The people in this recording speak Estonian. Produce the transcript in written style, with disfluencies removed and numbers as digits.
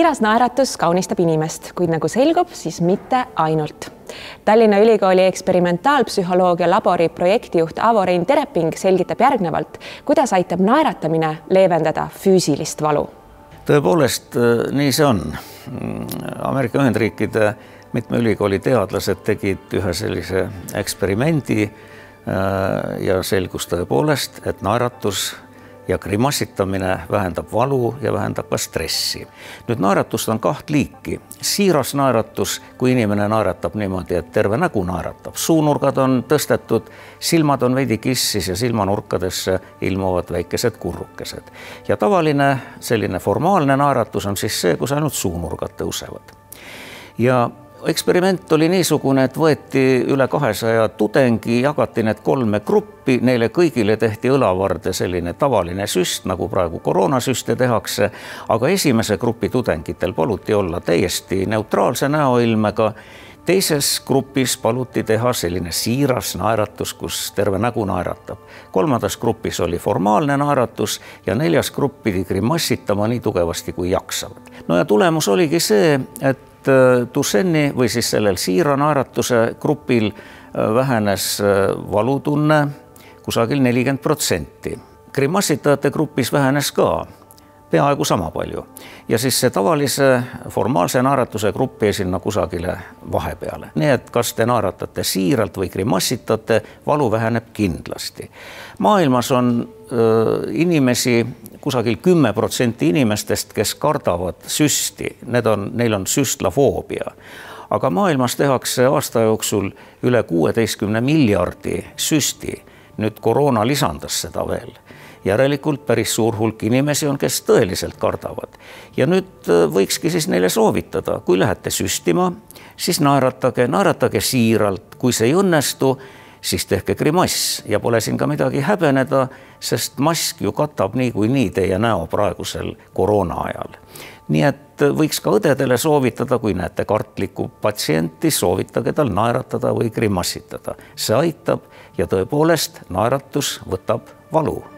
Siiras naeratus kaunistab inimest, kuid nagu selgub, siis mitte ainult. Tallinna Ülikooli eksperimentaalpsühholoogia labori projektijuht Avo-Rein Tereping selgitab järgnevalt, kuidas aitab naeratamine leevendada füüsilist valu. Tõepoolest, nii see on. Ameerika Ühendriikide mitme ülikooli teadlased tegid ühe sellise eksperimendi ja selgus tõepoolest, et naeratus ja grimassitamine vähendab valu ja vähendab ka stressi. Nüüd naeratust on kaht liiki. Siiras naeratus, kui inimene naeratab niimoodi, et terve nägu naeratab. Suunurgad on tõstetud, silmad on veidi kissis ja silmanurkadesse ilmuvad väikesed kurrukesed. Ja tavaline selline formaalne naeratus on siis see, kus ainult suunurgad tõusevad. Ja eksperiment oli niisugune, et võeti üle 200 tudengi, jagati need 3 gruppi, neile kõigile tehti õlavarde selline tavaline süst, nagu praegu koroonasüste tehakse, aga esimese grupi tudengitel paluti olla täiesti neutraalse näoilmega, teises grupis paluti teha selline siiras naeratus, kus terve nägu naeratab. 3. grupis oli formaalne naeratus ja 4. grupp pidi grimassitama nii tugevasti kui jaksavad. No ja tulemus oligi see, et Duchenne'i või siis sellel siira naeratuse grupil vähenes valutunne kusagil 40%. Grimassitajate grupis vähenes ka peaaegu sama palju. Ja siis see tavalise formaalse naeratuse grupp jäi sinna kusagile vahepeale. Nii et kas te naeratate siiralt või grimassitate, valu väheneb kindlasti. Maailmas on inimesi kusagil 10% inimestest, kes kardavad süsti. Neil on süstlafoobia. Aga maailmas tehakse aasta jooksul üle 16 miljardi süsti. Nüüd koroona lisandas seda veel. Järelikult päris suur hulk inimesi on, kes tõeliselt kardavad. Ja nüüd võikski siis neile soovitada, kui lähete süstima, siis naeratage siiralt. Kui see ei õnnestu, siis tehke grimass ja pole siin ka midagi häbeneda, sest mask ju katab nii teie näo praegusel koroona ajal. Nii et võiks ka õdedele soovitada, kui näete kartlikku patsienti, soovitage tal naeratada või grimassitada. See aitab ja tõepoolest naeratus võtab valu.